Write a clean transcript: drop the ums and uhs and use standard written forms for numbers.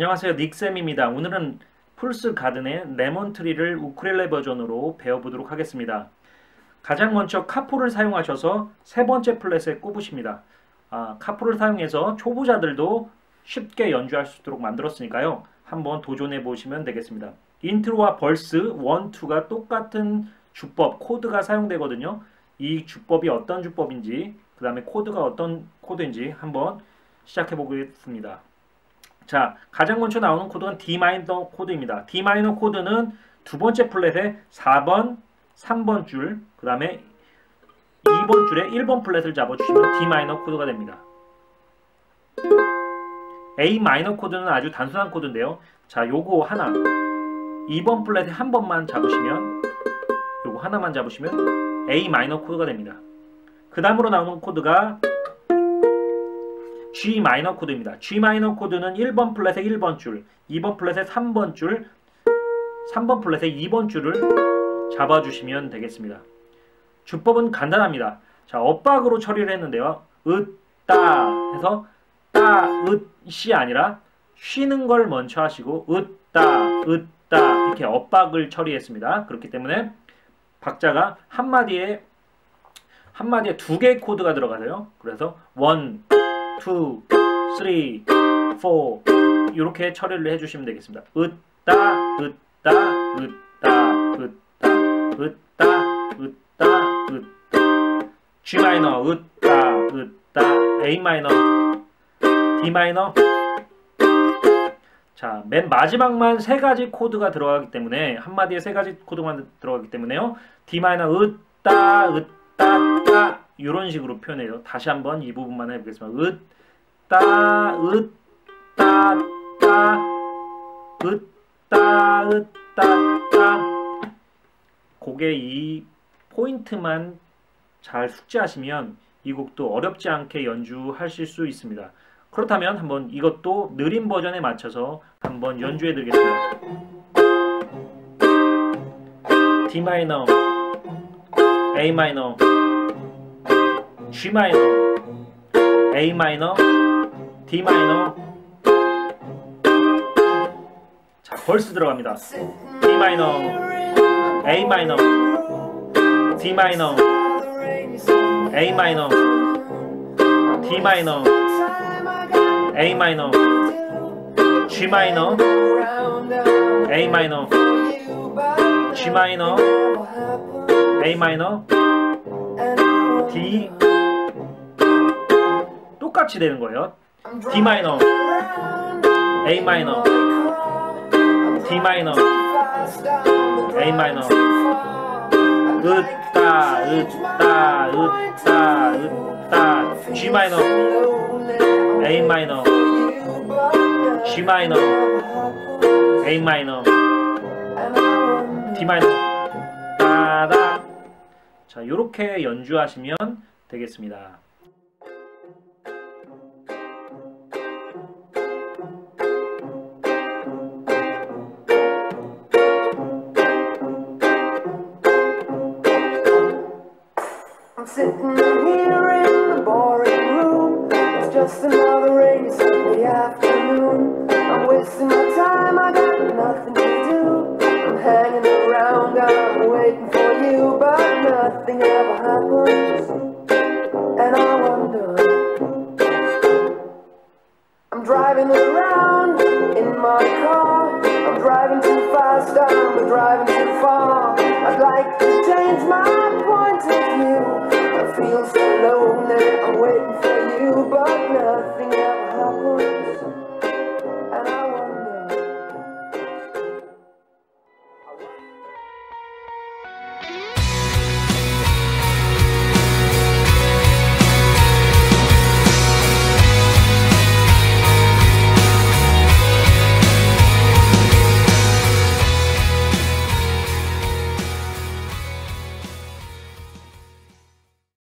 안녕하세요, 닉샘입니다. 오늘은 풀스 가든의 레몬트리를 우쿨렐레 버전으로 배워보도록 하겠습니다. 가장 먼저 카포를 사용하셔서 세 번째 플랫에 꼽으십니다. 카포를 사용해서 초보자들도 쉽게 연주할 수 있도록 만들었으니까요. 한번 도전해 보시면 되겠습니다. 인트로와 벌스 1, 2가 똑같은 주법, 코드가 사용되거든요. 이 주법이 어떤 주법인지, 그 다음에 코드가 어떤 코드인지 한번 시작해 보겠습니다. 자, 가장 먼저 나오는 코드는 D 마이너 코드입니다. D 마이너 코드는 두 번째 플랫에 4번, 3번 줄, 그 다음에 2번 줄에 1번 플랫을 잡아주시면 D 마이너 코드가 됩니다. A 마이너 코드는 아주 단순한 코드인데요. 자, 요거 하나, 2번 플랫에 한 번만 잡으시면, 요거 하나만 잡으시면 A 마이너 코드가 됩니다. 그 다음으로 나오는 코드가 G 마이너 코드입니다. G 마이너 코드는 1번 플랫에 1번 줄, 2번 플랫에 3번 줄, 3번 플랫에 2번 줄을 잡아주시면 되겠습니다. 주법은 간단합니다. 자, 엇박으로 처리를 했는데요. 따 해서 따, 시 아니라 쉬는 걸 먼저 하시고 따 이렇게 엇박을 처리했습니다. 그렇기 때문에 박자가 한마디에 두 개의 코드가 들어가세요. 그래서 1, 2, 3, 4 이렇게 처리를 해주시면 되겠습니다. G 마이너, A 마이너, D 마이너. 자, 맨 마지막만 세 가지 코드가 들어가기 때문에, 한마디에 세 가지 코드만 들어가기 때문에요. D 마이너, 이런 식으로 표현해요. 다시 한번 이 부분만 해보겠습니다. 곡의 이 포인트만 잘 숙지하시면 이 곡도 어렵지 않게 연주하실 수 있습니다. 그렇다면 한번 이것도 느린 버전에 맞춰서 한번 연주해 드리겠습니다. D 마이너, A 마이너, G 마이너, A 마이너, D 마이너. 자, 벌스 들어갑니다. D 마이너, A 마이너, D 마이너, A 마이너, D 마이너, A 마이너, G 마이너, A 마이너, G 마이너, A 마이너, D. 똑같이 되는 거예요. D 마이너, A 마이너, D 마이너, A 마이너. G 마이너, A 마이너, G 마이너, A 마이너, D 마이너. 따다. 자, 요렇게 연주하시면 되겠습니다. Sitting here in the boring room, it's just another rainy Sunday afternoon. I'm wasting my time, I got nothing to do. I'm hanging around, I'm waiting for you, but nothing ever happens. And I wonder, I'm driving around in my car. I'm driving too fast, I'm driving too far. I'd like to change my point of view. I feel so lonely, I'm waiting for